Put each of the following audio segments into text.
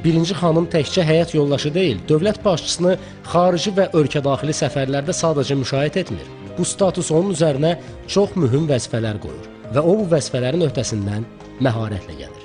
Birinci xanım təkcə həyat yoldaşı deyil, dövlət başçısını xarici və ölkədaxili səfərlərdə sadəcə müşahidə etmir. Bu status onun üzərinə çox mühüm vəzifələr qoyur və o bu vəzifələrin öhdəsindən məharətlə gəlir.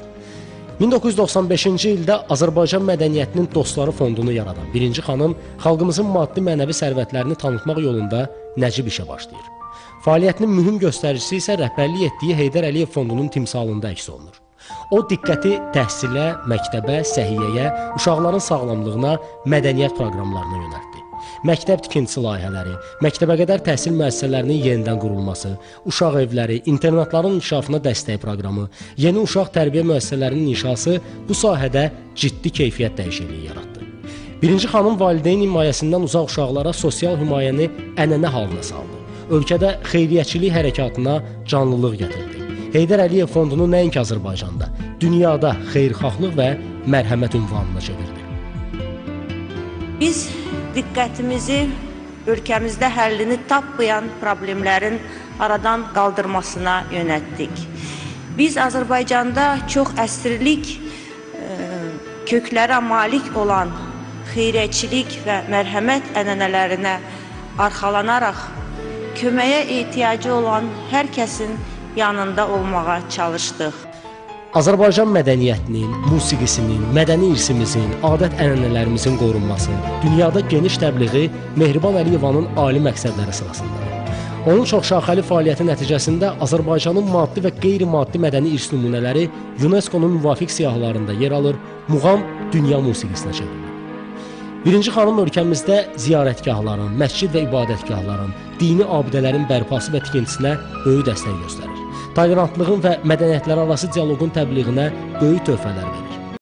1995-ci ildə Azərbaycan Mədəniyyətinin Dostları fondunu yaradan Birinci xanım xalqımızın maddi-mənəvi sərvətlərini tanıtmaq yolunda nəcib işə başlayır. Fəaliyyətinin mühüm göstəricisi isə rəhbərlik etdiyi Heydər Əliyev fondunun timsalında əks olunur. O diqqəti təhsilə, məktəbə, səhiyyəyə, uşaqların sağlamlığına, mədəniyyət proqramlarına yönəltdi. Məktəb tikintisi layihələri, məktəbə qədər təhsil müəssisələrinin yenidən qurulması, uşaq evləri, internatların inkişafına dəstək proqramı, yeni uşaq tərbiyə müəssisələrinin inşası bu sahədə ciddi keyfiyyət dəyişikliyi yaratdı. Birinci xanım valideyn himayəsindən uzaq uşaqlara sosial himayəni ənənə halına saldı. Ölkədə xeyriyyəçilik hərəkatına canlılıq gətirdi. Heydər Əliyev fondunu nəinki Azərbaycanda, dünyada xeyirxahlıq və mərhəmət ünvanına çevirdi. Biz diqqətimizi ölkəmizdə həllini tapmayan problemlərin aradan qaldırmasına yönəltdik. Biz Azərbaycanda çox əsrlik köklərə malik olan xeyriyyəçilik və mərhəmət ənənələrinə arxalanaraq köməyə ehtiyacı olan hər kəsin yanında olmağa çalışdıq. Azərbaycan mədəniyyətinin, musiqisinin, mədəni irsimizin, adət-ənənələrimizin qorunması, dünyada geniş təbliği Mehriban Əliyevanın ali məqsədləri sırasındadır. Onun çoxşaxəli fəaliyyəti nəticəsində Azərbaycanın maddi və qeyri-maddi mədəni irs nümunələri UNESCO-nun müvafiq siyahılarında yer alır, muğam dünya musiqisinə çevrilir. Birinci xanım ölkəmizdə ziyarətgahların, məscid və ibadətgahların, dini abidələrin bərpası və tikintisinə böyük dəstək göstərir. Tolerantlığın və mədəniyyətlərarası dialoqun təbliğinə böyük töhfələr verir.